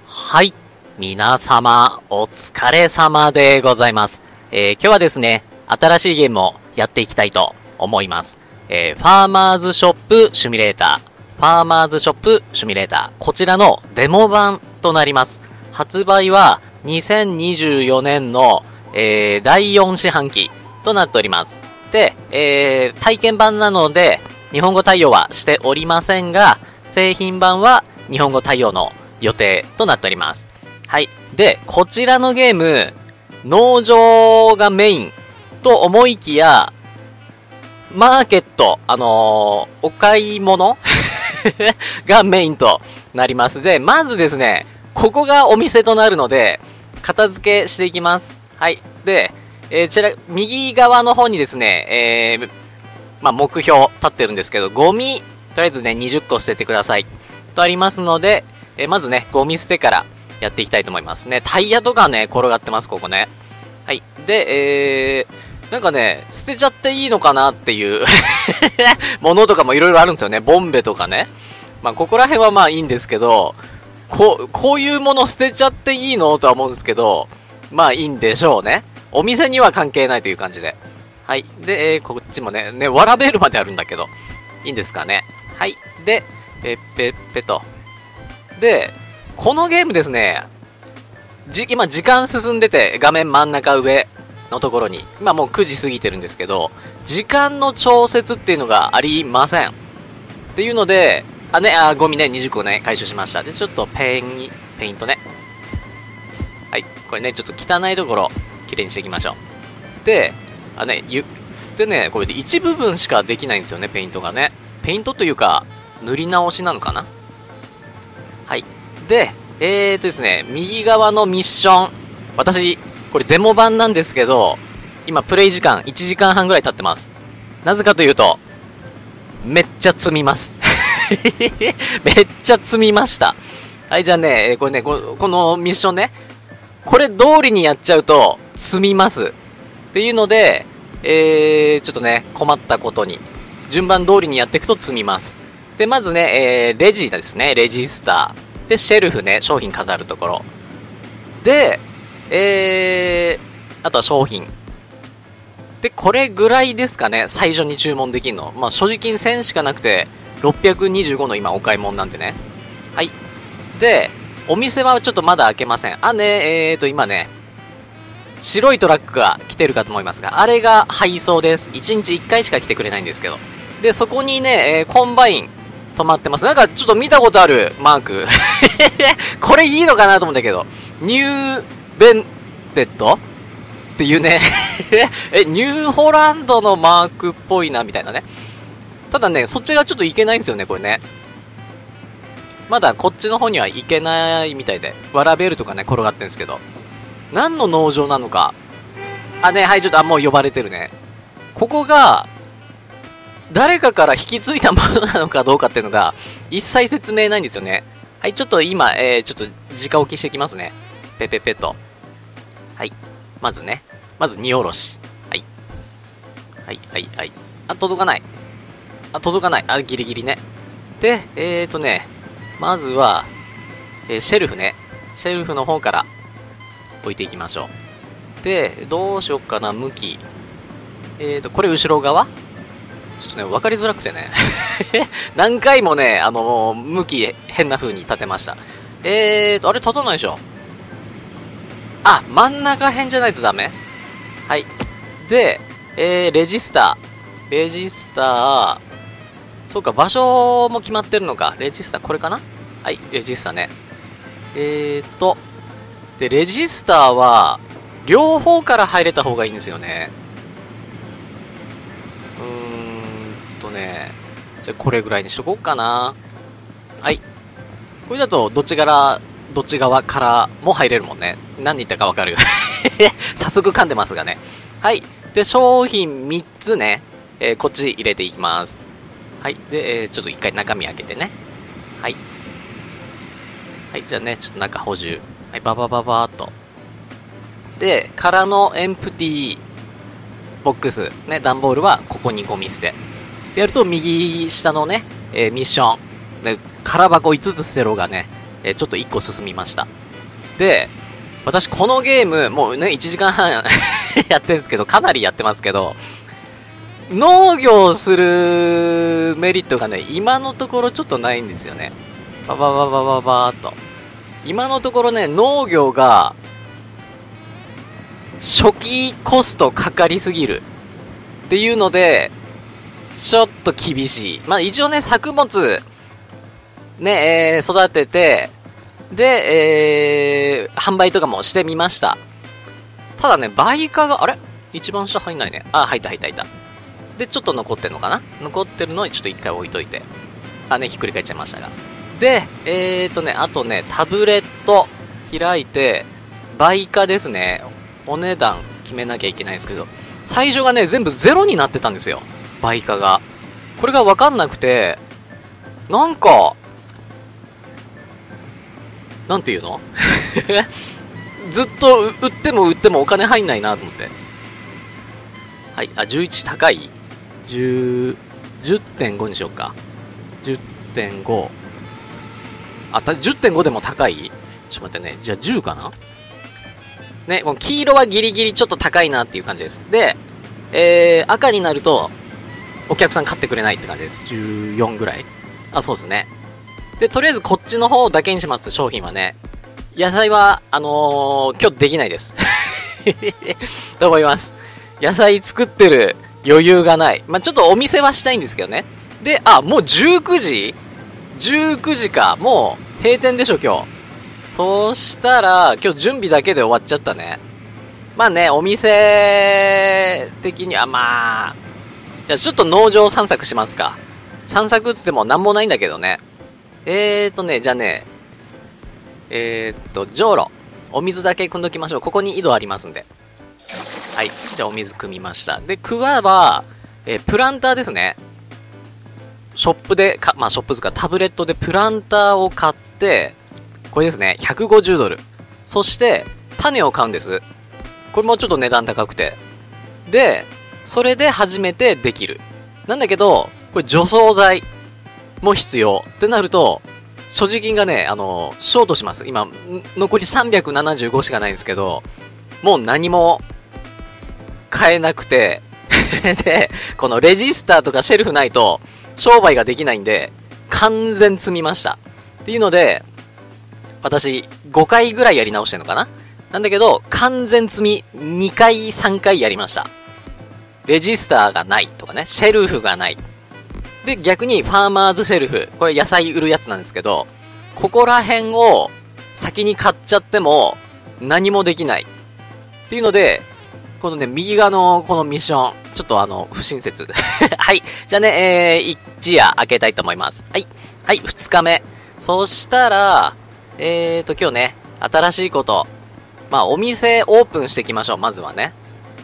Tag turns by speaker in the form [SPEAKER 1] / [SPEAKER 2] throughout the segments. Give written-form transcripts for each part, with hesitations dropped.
[SPEAKER 1] はい。皆様、お疲れ様でございます。今日はですね、新しいゲームをやっていきたいと思います。ファーマーズショップシミュレーター。ファーマーズショップシミュレーター。こちらのデモ版となります。発売は2024年の、第4四半期となっております。で、体験版なので、日本語対応はしておりませんが、製品版は日本語対応の予定となっております。はい。で、こちらのゲーム、農場がメインと思いきや、マーケット、お買い物がメインとなります。で、まずですね、ここがお店となるので、片付けしていきます。はい。で、こちら、右側の方にですね、目標立ってるんですけど、ゴミ、とりあえずね、20個捨ててください。とありますので、まずね、ゴミ捨てからやっていきたいと思いますね。タイヤとかね、転がってます、ここね。はい。で、なんかね、捨てちゃっていいのかなっていうものとかもいろいろあるんですよね。ボンベとかね。まあ、ここら辺はまあいいんですけど、こういうもの捨てちゃっていいのとは思うんですけど、まあいいんでしょうね。お店には関係ないという感じで。はい。で、こっちもね、わらベルまであるんだけど、いいんですかね。はい。で、ペッペッペと。で、このゲームですね、今時間進んでて、画面真ん中上のところに、今もう9時過ぎてるんですけど、時間の調節っていうのがありません。っていうので、ゴミね、20個ね、回収しました。で、ちょっとペイントね。はい、これね、ちょっと汚いところ、きれいにしていきましょう。で、でね、これで一部分しかできないんですよね、ペイントがね。ペイントというか、塗り直しなのかな。はい。で、ですね、右側のミッション。私、これデモ版なんですけど、今プレイ時間1時間半ぐらい経ってます。なぜかというと、めっちゃ積みます。めっちゃ積みました。はい、じゃあね、これね、このミッションね、これ通りにやっちゃうと、積みます。っていうので、ちょっとね、困ったことに、順番通りにやっていくと積みます。で、まずね、レジですね。レジスター。で、シェルフね。商品飾るところ。で、あとは商品。で、これぐらいですかね。最初に注文できるの。まあ、所持金1000しかなくて、625の今お買い物なんでね。はい。で、お店はちょっとまだ開けません。今ね、白いトラックが来てるかと思いますが、あれが配送です。1日1回しか来てくれないんですけど。で、そこにね、コンバイン、止まってます。なんかちょっと見たことあるマーク。これいいのかなと思うんだけど。ニューベンテッドっていうね。ニューホランドのマークっぽいな、みたいなね。ただね、そっちがちょっといけないんですよね、これね。まだこっちの方には行けないみたいで。ワラベルとかね、転がってるんですけど。何の農場なのか。はい、ちょっと、もう呼ばれてるね。ここが、誰かから引き継いだものなのかどうかっていうのが、一切説明ないんですよね。はい、ちょっと今、ちょっと、直置きしていきますね。ペペペと。はい。まずね。まず、荷下ろし。はい。はい。届かない。届かない。ギリギリね。で、まずは、シェルフね。シェルフの方から置いていきましょう。で、どうしよっかな、向き。これ後ろ側ちょっとね、分かりづらくてね。何回もね、向き変な風に立てました。あれ立たないでしょ。真ん中辺じゃないとダメ。はい。で、レジスター。そうか、場所も決まってるのか。レジスター、これかな。はい、レジスターね。で、レジスターは、両方から入れた方がいいんですよね。じゃあこれぐらいにしとこうかな。はい。これだと、どっち側からも入れるもんね。何言ったかわかる。早速噛んでますがね。はい。で、商品3つね。こっち入れていきます。はい。で、ちょっと一回中身開けてね。はい。はい。じゃあね、ちょっと中補充。はい。ババーっと。で、空のエンプティボックス。ね、段ボールはここにゴミ捨て。でやると右下のね、ミッション。で空箱5つ捨てろがね、 ちょっと1個進みました。で、私このゲーム、もうね、1時間半やってるんですけど、かなりやってますけど、農業するメリットがね、今のところちょっとないんですよね。ババババババーっと。今のところね、農業が、初期コストかかりすぎる。っていうので、ちょっと厳しい。まあ一応ね、作物、ね、育てて、で、販売とかもしてみました。ただね、売価が、あれ一番下入んないね。あ、入った。で、ちょっと残ってんのかな、残ってるのにちょっと一回置いといて。あ、ね、ひっくり返っちゃいましたが。で、あとね、タブレット開いて、売価ですね。お値段決めなきゃいけないんですけど、最初がね、全部ゼロになってたんですよ。売価が。これがわかんなくて、なんか、なんていうのずっと売ってもお金入んないなと思って。はい、あ、11高い ?10.5 にしようか。10.5。あ、10.5 でも高い？ちょっと待ってね。じゃあ10かな？ね、この黄色はギリギリちょっと高いなっていう感じです。で、赤になると、お客さん買ってくれないって感じです。14ぐらい。あ、そうですね。で、とりあえずこっちの方だけにします、商品はね。野菜は、今日できないです。と思います。野菜作ってる余裕がない。まあ、ちょっとお店はしたいんですけどね。で、あ、もう19時 ?19 時か。もう閉店でしょ、今日。そうしたら、今日準備だけで終わっちゃったね。まあね、お店的にはまあ、じゃあちょっと農場散策しますか。散策っつってもなんもないんだけどね。じゃあね、じょうろ。お水だけ汲んどきましょう。ここに井戸ありますんで。はい。じゃあお水汲みました。で、クワは、プランターですね。ショップで、まあショップですか、タブレットでプランターを買って、これですね、150ドル。そして、種を買うんです。これもちょっと値段高くて。で、それで初めてできる。なんだけど、これ除草剤も必要。ってなると、所持金がね、ショートします。今、残り375しかないんですけど、もう何も買えなくて、で、このレジスターとかシェルフないと、商売ができないんで、完全積みました。っていうので、私、5回ぐらいやり直してんのかななんだけど、完全積み2回、3回やりました。レジスターがないとかね、シェルフがない。で、逆にファーマーズシェルフ。これ野菜売るやつなんですけど、ここら辺を先に買っちゃっても何もできない。っていうので、このね、右側のこのミッション、ちょっと不親切。はい。じゃあね、一夜開けたいと思います。はい。はい、2日目。そしたら、今日ね、新しいこと。まあ、お店オープンしていきましょう、まずはね。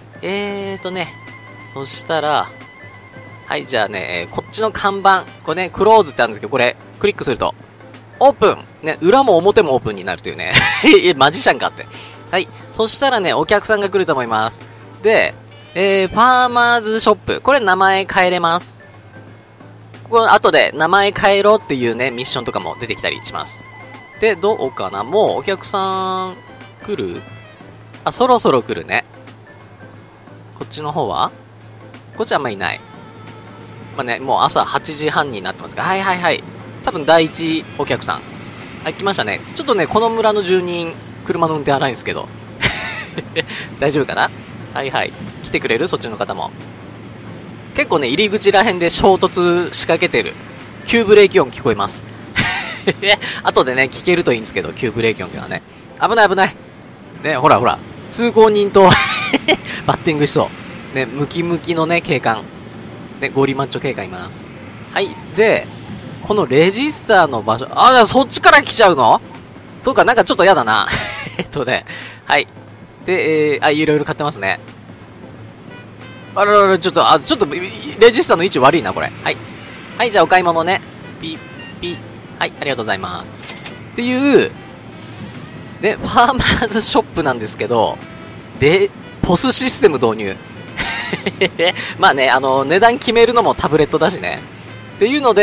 [SPEAKER 1] そしたら、はい、じゃあね、こっちの看板。これね、クローズってあるんですけど、これ、クリックすると、オープンね、裏も表もオープンになるというね。マジシャンかって。はい。そしたらね、お客さんが来ると思います。で、ファーマーズショップ。これ名前変えれます。ここ、後で名前変えろっていうね、ミッションとかも出てきたりします。で、どうかな、もうお客さん来る？あ、そろそろ来るね。こっちの方は？こっちはあんまいない。まあね、もう朝8時半になってますが、はいはいはい。多分第一お客さん。はい、来ましたね。ちょっとね、この村の住人、車の運転荒いんですけど。大丈夫かな？はいはい。来てくれる？そっちの方も。結構ね、入り口ら辺で衝突仕掛けてる。急ブレーキ音聞こえます。後でね、聞けるといいんですけど、急ブレーキ音がね。危ない危ない。ね、ほらほら。通行人とバッティングしそう。ね、ムキムキのね、警官。ね、ゴリマッチョ警官います。はい。で、このレジスターの場所、あ、そっちから来ちゃうの？そうか、なんかちょっとやだな。はい。で、いろいろ買ってますね。あららら、ちょっと、レジスターの位置悪いな、これ。はい。はい、じゃあお買い物ね。ピッ、ピッ。はい、ありがとうございます。っていう、で、ファーマーズショップなんですけど、で、ポスシステム導入。まあね、値段決めるのもタブレットだしね。っていうので、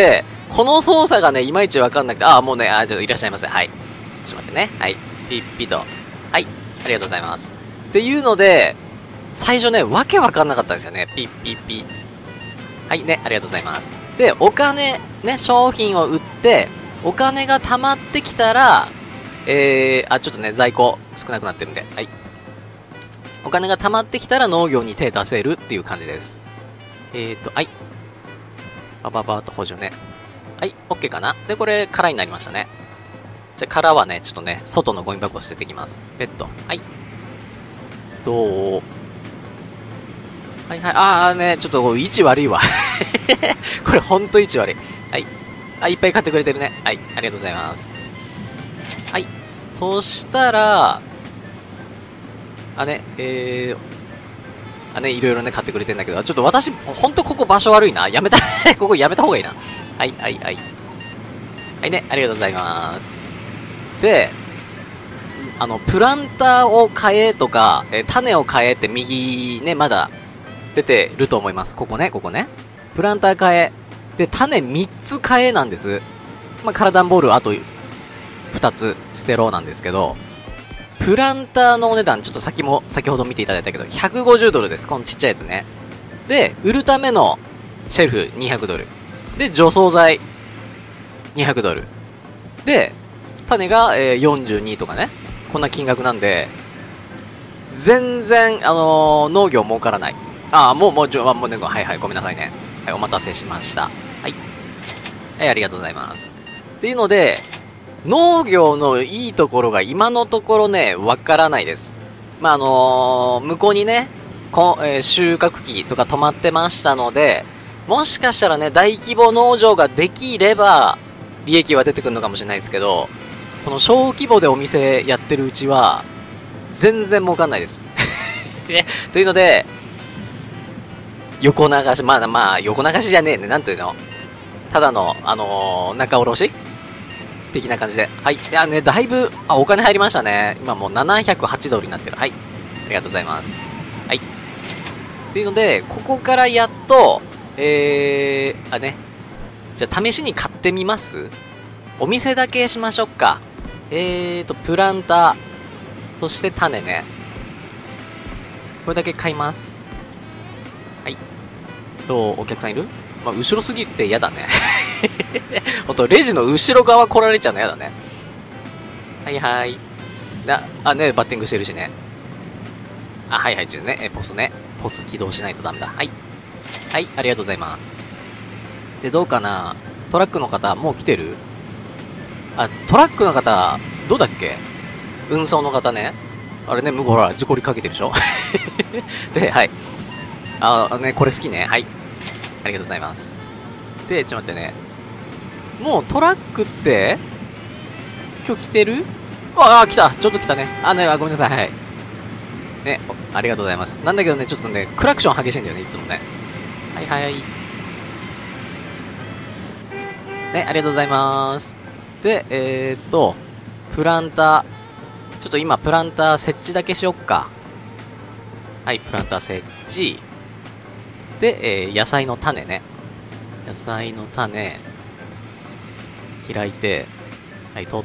[SPEAKER 1] この操作がね、いまいちわかんなくて、あ、もうね、ちょっといらっしゃいませ。はい。ちょっと待ってね。はい。ピッピと。はい。ありがとうございます。っていうので、最初ね、わけわかんなかったんですよね。ピッピッピ。はいね、ありがとうございます。で、お金、ね、商品を売って、お金が貯まってきたら、ちょっとね、在庫少なくなってるんで、はい。お金が貯まってきたら農業に手出せるっていう感じです。はい。バババーっと補助ね。はい、OK かな。で、これ、空になりましたね。じゃあ、空はね、ちょっとね、外のゴミ箱を捨ててきます。ペット。はい。どうはいはい。ね、ちょっと位置悪いわ。これほんと位置悪い。はい。いっぱい買ってくれてるね。はい。ありがとうございます。はい。そしたら、ね、いろいろね、買ってくれてんだけど、ちょっと私、ほんとここ場所悪いな。やめた、ここやめた方がいいな。はい。はいね、ありがとうございます。で、プランターを買えとか、種を買えって右ね、まだ出てると思います。ここね。プランター買え。で、種3つ買えなんです。まあ、カラダンボールあと2つ捨てろなんですけど、プランターのお値段、ちょっと先ほど見ていただいたけど、150ドルです。このちっちゃいやつね。で、売るためのシェルフ200ドル。で、除草剤200ドル。で、種が、42とかね。こんな金額なんで、全然、農業儲からない。もうね、はい、ごめんなさいね。はい、お待たせしました。はい。ありがとうございます。っていうので、農業のいいところが今のところね、わからないです。まあ、向こうにね、収穫機とか止まってましたので、もしかしたらね、大規模農場ができれば、利益は出てくるのかもしれないですけど、この小規模でお店やってるうちは、全然儲かんないです。というので、横流し、まあ、横流しじゃねえね。なんていうの？ただの、仲卸的な感じで。はい。いやね、だいぶ、お金入りましたね。今もう708ドルになってる。はい。ありがとうございます。はい。っていうので、ここからやっと、ね。じゃあ、試しに買ってみます？お店だけしましょうか。プランター。そして種ね。これだけ買います。はい。お客さんいる？まあ、後ろすぎて嫌だね。ほんと、レジの後ろ側来られちゃうの嫌だね。はいはい。ね、バッティングしてるしね。はいはい、ポスね。ポス起動しないとダメだ。はい。はい、ありがとうございます。で、どうかな？トラックの方、もう来てる？トラックの方、どうだっけ？運送の方ね。あれね、ほら、事故りかけてるでしょ？で、はい。ね、これ好きね。はい。ありがとうございます。で、ちょっと待ってね。もうトラックって、今日来てる？来た。ちょっと来たね。ごめんなさい。はい。ね、ありがとうございます。なんだけどね、ちょっとね、クラクション激しいんだよね、いつもね。はいはい。ね、ありがとうございます。で、プランター。ちょっと今、プランター設置だけしよっか。はい、プランター設置。で、野菜の種ね。野菜の種、開いて、はい、取って、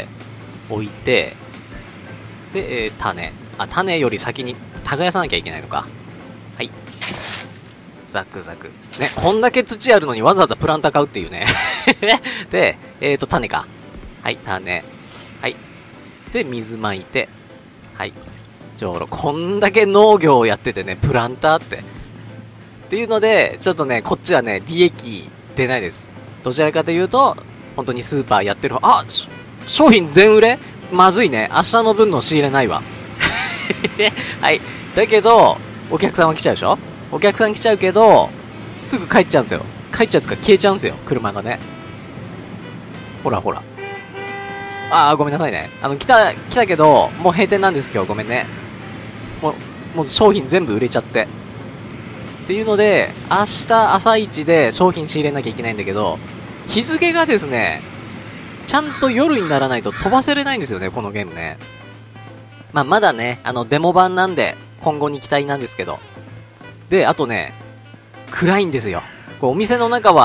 [SPEAKER 1] 置いて、で、種。種より先に耕さなきゃいけないのか。はい。ザクザク。ね、こんだけ土あるのにわざわざプランター買うっていうね。で、種か。はい、種。はい。で、水まいて。はい。こんだけ農業をやっててね、プランターって。っていうので、ちょっとね、こっちはね、利益出ないです。どちらかというと、本当にスーパーやってる商品全売れ？まずいね。明日の分の仕入れないわ。はい。だけど、お客さんは来ちゃうでしょ？お客さん来ちゃうけど、すぐ帰っちゃうんですよ。帰っちゃうつか消えちゃうんですよ。車がね。ほらほら。ごめんなさいね。来たけど、もう閉店なんです今日。ごめんね。もう商品全部売れちゃって。っていうので、明日朝一で商品仕入れなきゃいけないんだけど、日付がですね、ちゃんと夜にならないと飛ばせれないんですよね、このゲームね。まだね、デモ版なんで、今後に期待なんですけど。で、あとね、暗いんですよ。お店の中は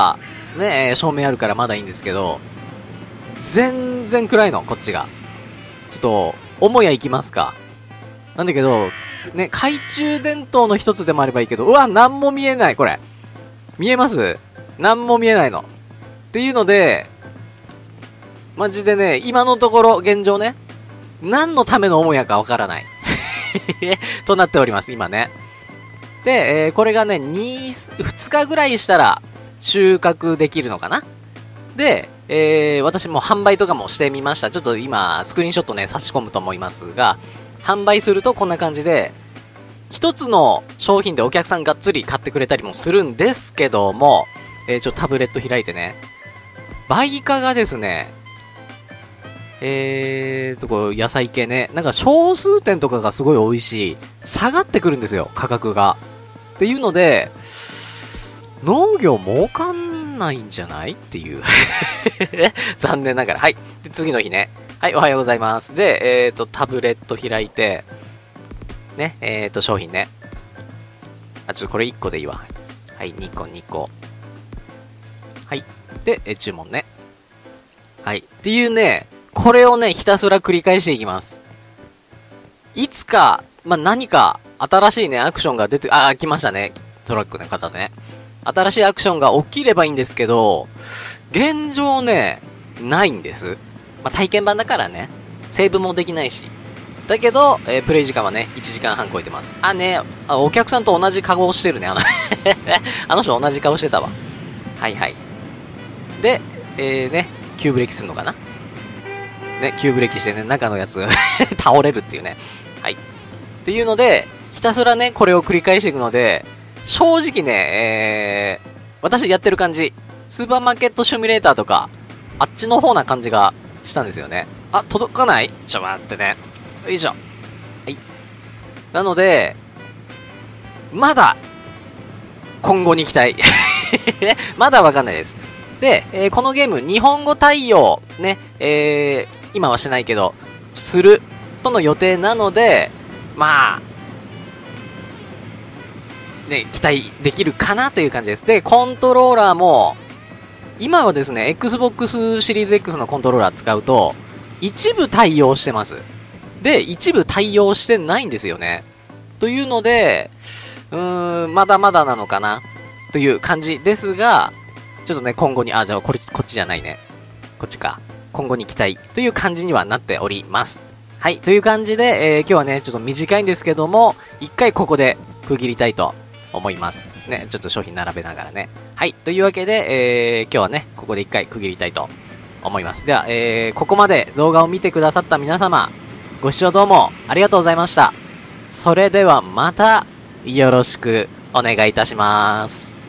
[SPEAKER 1] ね、照明あるからまだいいんですけど、全然暗いの、こっちが。ちょっと、母屋行きますか。なんだけど、ね、懐中電灯の一つでもあればいいけど、うわ、なんも見えない、これ。見えます？なんも見えないの。っていうので、マジでね、今のところ、現状ね、何のための母屋かわからない。となっております、今ね。で、これがね、2日ぐらいしたら収穫できるのかな。で、私も販売とかもしてみました。ちょっと今、スクリーンショットね、差し込むと思いますが、販売するとこんな感じで、一つの商品でお客さんがっつり買ってくれたりもするんですけども、ちょっとタブレット開いてね、売価がですね、こう野菜系ね、なんか小数点とかがすごい美味しい。下がってくるんですよ、価格が。っていうので、農業儲かんないんじゃないっていう。残念ながら。はい。で、次の日ね。はい、おはようございます。で、タブレット開いて、ね、商品ね。あ、ちょっとこれ1個でいいわ。はい、2個、2個。はい。で、注文ね。はい。っていうね、これをね、ひたすら繰り返していきます。いつか、まあ、何か、新しいね、アクションが出て、来ましたね。トラックの方ね。新しいアクションが起きればいいんですけど、現状ね、ないんです。まあ、体験版だからね、セーブもできないし。だけど、プレイ時間はね、1時間半超えてます。お客さんと同じ顔をしてるね、あの人同じ顔してたわ。はいはい。で、ね、急ブレーキするのかなね、急ブレーキしてね、中のやつ倒れるっていうね。はい。っていうので、ひたすらね、これを繰り返していくので、正直ね、私やってる感じ、スーパーマーケットシミュレーターとか、あっちの方な感じがしたんですよね。あ、届かない？ちょ、待ってね。よいしょ。はい。なので、まだ、今後に期待。まだわかんないです。で、このゲーム、日本語対応、ね、今はしてないけど、する、との予定なので、まあ、ね、期待できるかなという感じです。で、コントローラーも、今はですね、Xbox シリーズ X のコントローラー使うと、一部対応してます。で、一部対応してないんですよね。というので、まだまだなのかなという感じですが、ちょっとね、今後に、じゃあこっちじゃないね。こっちか。今後に期待という感じにはなっております。はい、という感じで、今日はね、ちょっと短いんですけども、一回ここで区切りたいと思います。ね、ちょっと商品並べながらね。はい、というわけで、今日はね、ここで一回区切りたいと思います。では、ここまで動画を見てくださった皆様、ご視聴どうもありがとうございました。それではまた、よろしくお願いいたします。